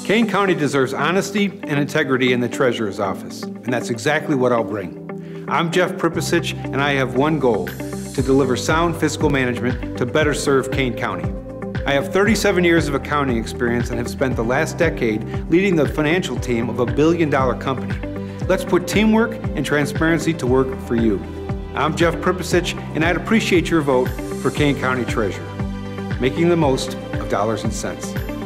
Kane County deserves honesty and integrity in the Treasurer's office, and that's exactly what I'll bring. I'm Jeff Pripusich, and I have one goal: to deliver sound fiscal management to better serve Kane County. I have 37 years of accounting experience and have spent the last decade leading the financial team of a billion-dollar company. Let's put teamwork and transparency to work for you. I'm Jeff Pripusich, and I'd appreciate your vote for Kane County Treasurer, making the most of dollars and cents.